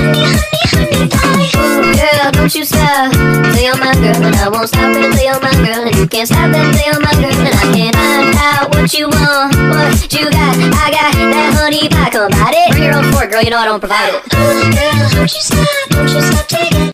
Girl, don't you stop, play on my girl, and I won't stop it, play on my girl, and you can't stop it, play on my girl, and I can't find out what you want, what you got, I got that honey pie, come bite it, bring your own fork, girl, you know I don't provide it. Girl, don't you stop taking